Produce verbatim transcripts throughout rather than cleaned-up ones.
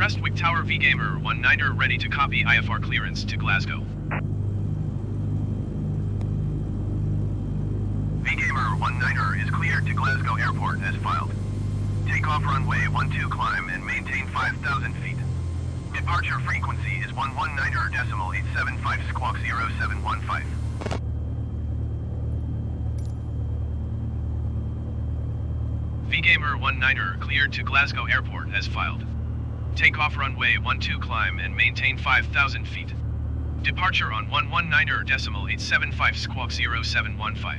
Prestwick Tower V Gamer one niner ready to copy I F R clearance to Glasgow. V Gamer one niner is cleared to Glasgow Airport as filed. Takeoff runway one two climb and maintain five thousand feet. Departure frequency is one one niner decimal eight seven five squawk zero seven one five. V Gamer one niner cleared to Glasgow Airport as filed. Takeoff runway one two climb and maintain five thousand feet. Departure on one one niner decimal eight seven five squawk zero seven one five.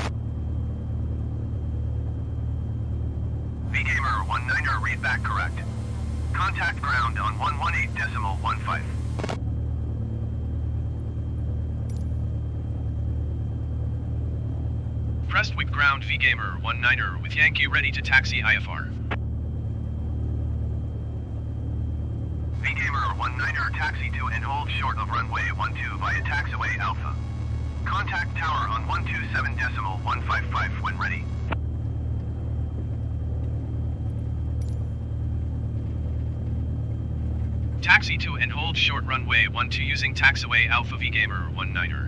V Gamer one niner read back correct. Contact ground on one one eight decimal one five. Prestwick ground V Gamer one niner with Yankee ready to taxi I F R. V Gamer one niner taxi to and hold short of runway one two via taxiway Alpha. Contact tower on one two seven decimal one five five when ready. Taxi to and hold short runway one two using taxiway Alpha V Gamer one niner.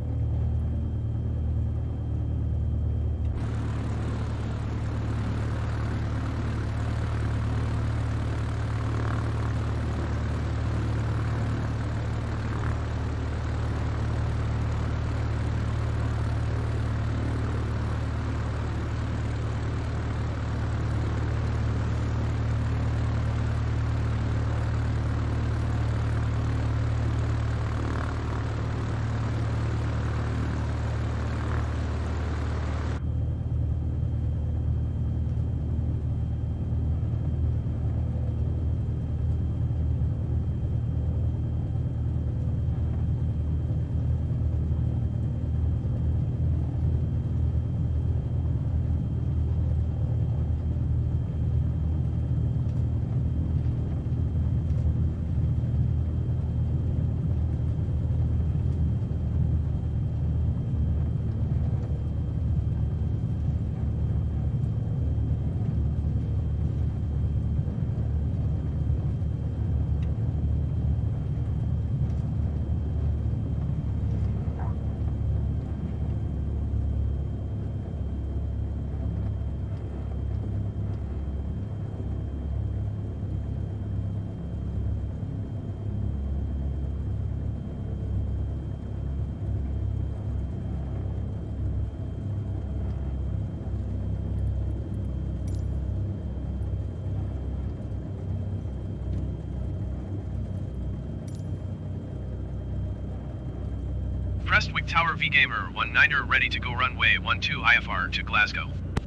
Prestwick Tower V Gamer one niner ready to go runway one two I F R to Glasgow.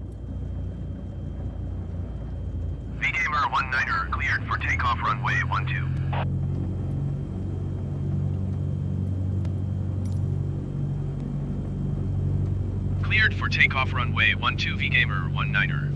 V Gamer one niner cleared for takeoff runway one two. Cleared for takeoff runway one two V Gamer one niner.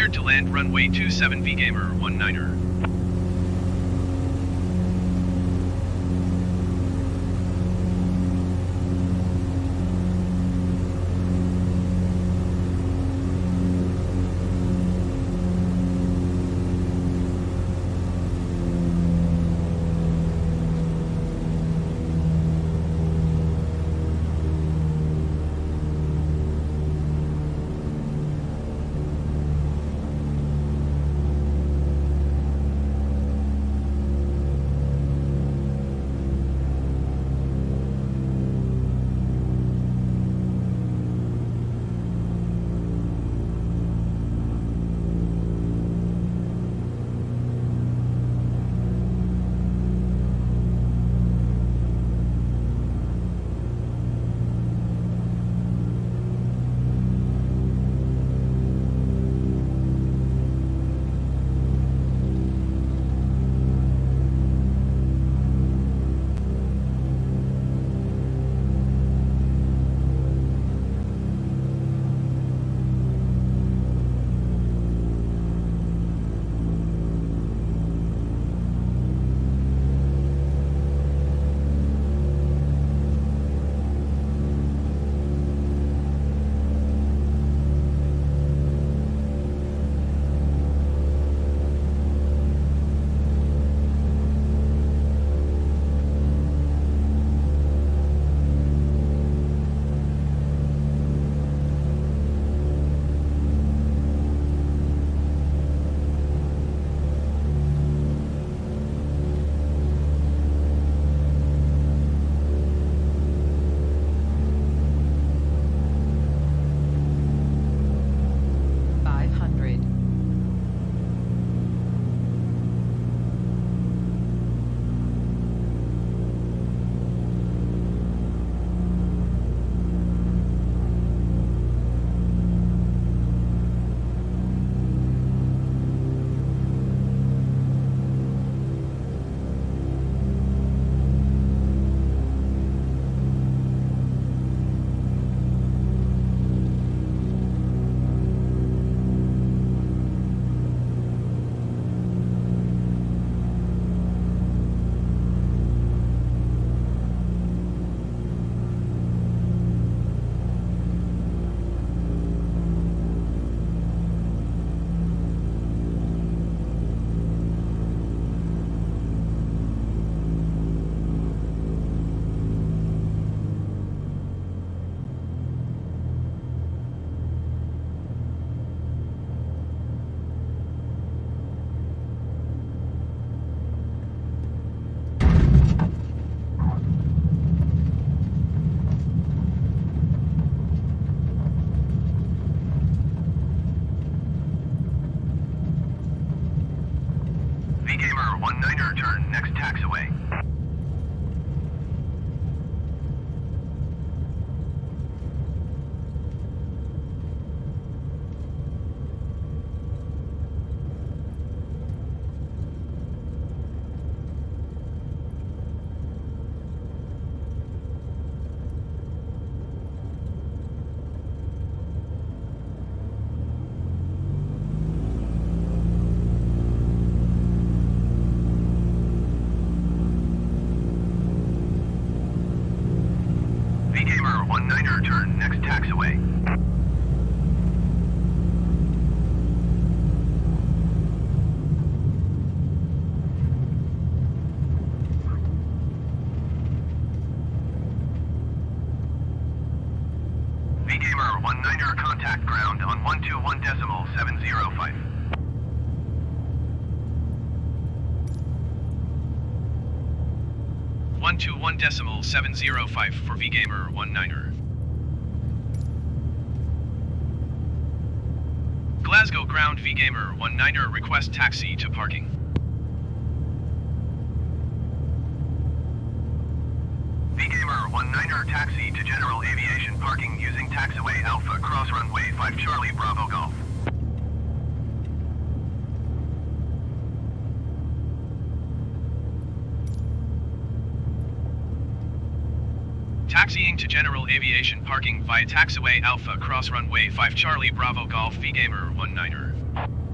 Cleared to land runway two seven V Gamer one niner. one niner, turn, next taxiway. one niner, turn, next taxiway. V-Gamer one niner, contact ground on one two one decimal seven zero five. one two one decimal seven zero five for V-Gamer one niner. Glasgow ground V-Gamer one niner, request taxi to parking. V-Gamer one niner, taxi to general aviation parking using taxiway Alpha cross runway five Charlie Bravo Golf. Taxiing to general aviation parking via taxiway Alpha cross runway five Charlie Bravo Golf V Gamer one niner.